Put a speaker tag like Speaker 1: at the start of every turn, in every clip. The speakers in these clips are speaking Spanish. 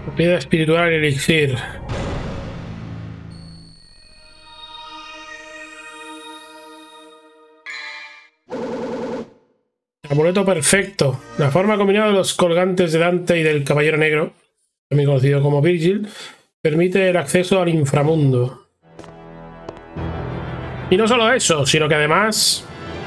Speaker 1: Piedra espiritual y elixir. Amuleto perfecto. La forma combinada de los colgantes de Dante y del Caballero Negro, también conocido como Virgil, permite el acceso al inframundo. Y no solo eso, sino que además...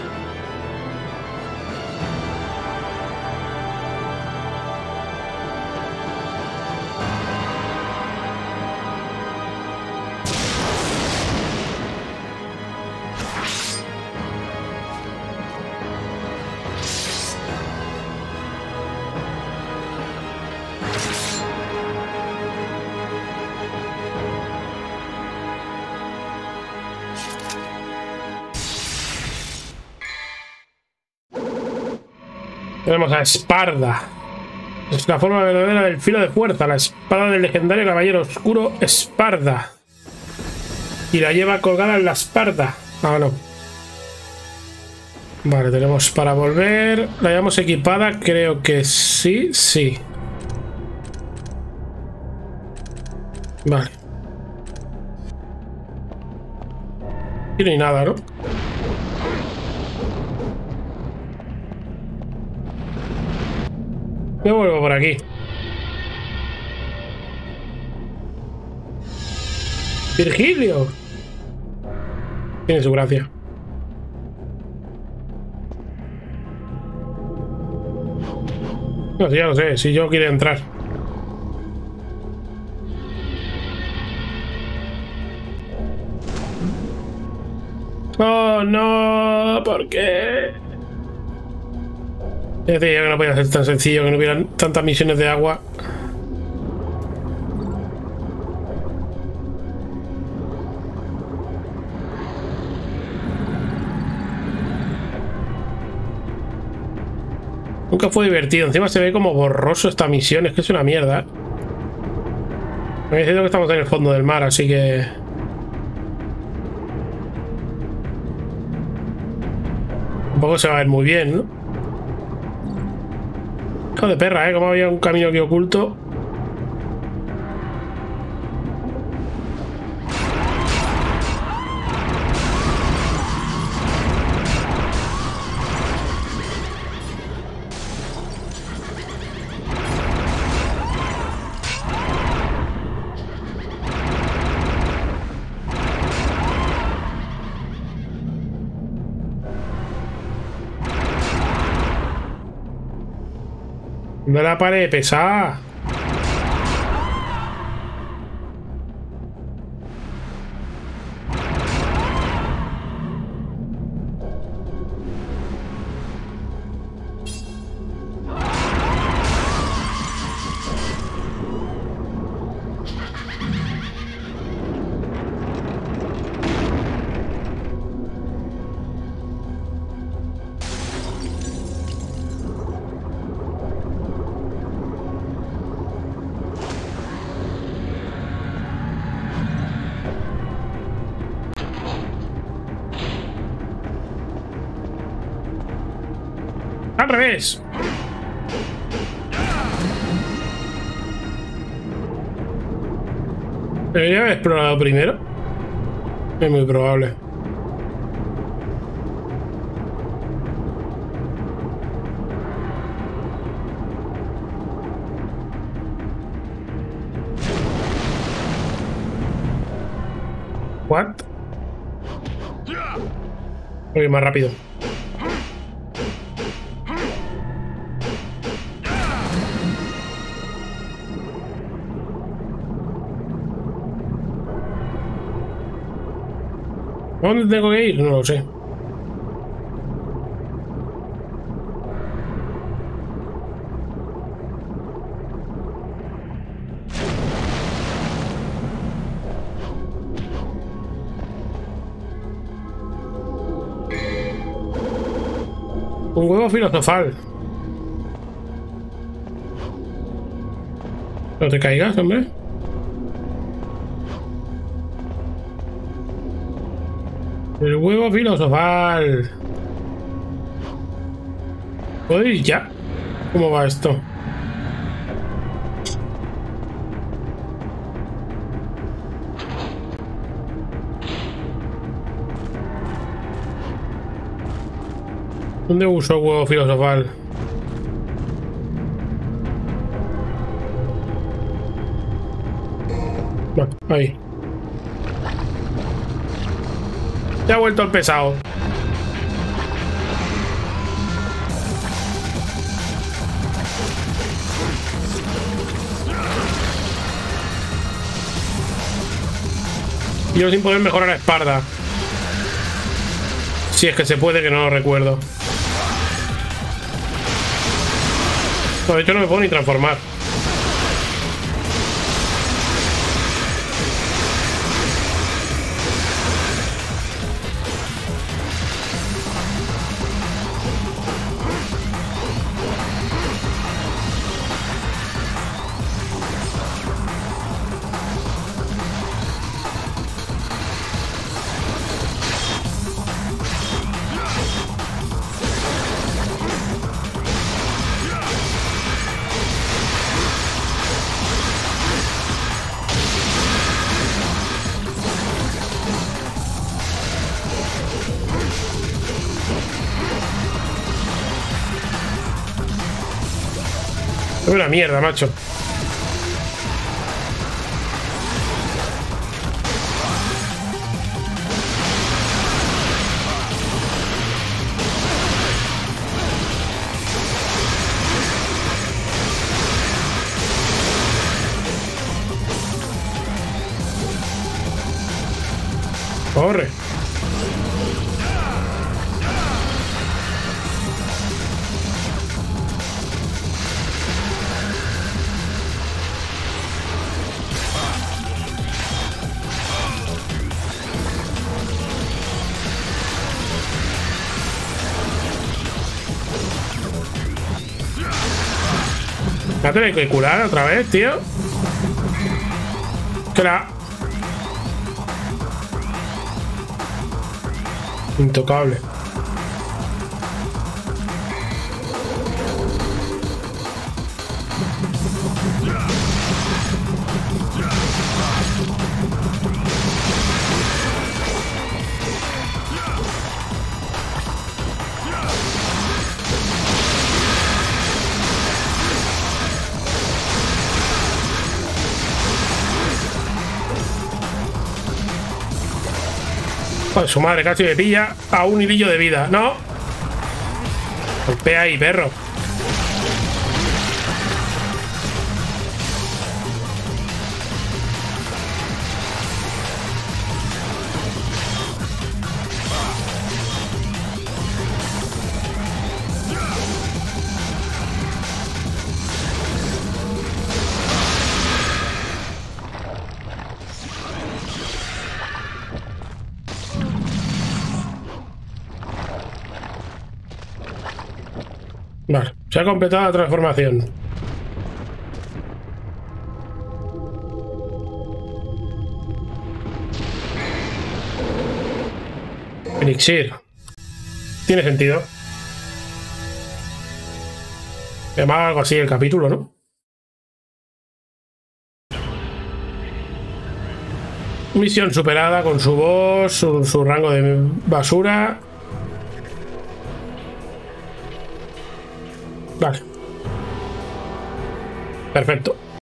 Speaker 1: tenemos a Esparda. Es la forma verdadera del filo de fuerza, la espada del legendario caballero oscuro Esparda. Y la lleva colgada en la espalda. Ah, no. Vale, tenemos para volver. La llevamos equipada, creo que sí, sí. Vale. Y no hay nada, ¿no? Me vuelvo por aquí. Virgilio. Tiene su gracia. No, ya lo sé, si yo quiero entrar. Oh, no, ¿por qué? Es decir, que no podía ser tan sencillo, que no hubieran tantas misiones de agua. Nunca fue divertido. Encima se ve como borroso esta misión. Es que es una mierda. Me diciendo que estamos en el fondo del mar, así que... tampoco se va a ver muy bien, ¿no? Hijo de perra, ¿eh? Como había un camino aquí oculto. No la pared pesada. Al revés. Debería haber explorado primero. Es muy probable. What? Voy más rápido. ¿A dónde tengo que ir? No lo sé. Un huevo filosofal. No te caigas, hombre. El huevo filosofal. ¿Puedo ir ya? ¿Cómo va esto? ¿Dónde uso huevo filosofal? Bueno, ahí. Se ha vuelto el pesado. Yo sin poder mejorar la espalda. Si es que se puede, que no lo recuerdo. No, de hecho no me puedo ni transformar. Es una mierda, macho. Corre. ¿Me va a tener que curar otra vez, tío? Que la... Intocable. Joder, su madre casi me pilla a un hilillo de vida. No. Golpea ahí, perro. Vale, se ha completado la transformación. Elixir. Tiene sentido. Se llamaba algo así el capítulo, ¿no? Misión superada con su boss, su rango de basura. Vale. Perfecto.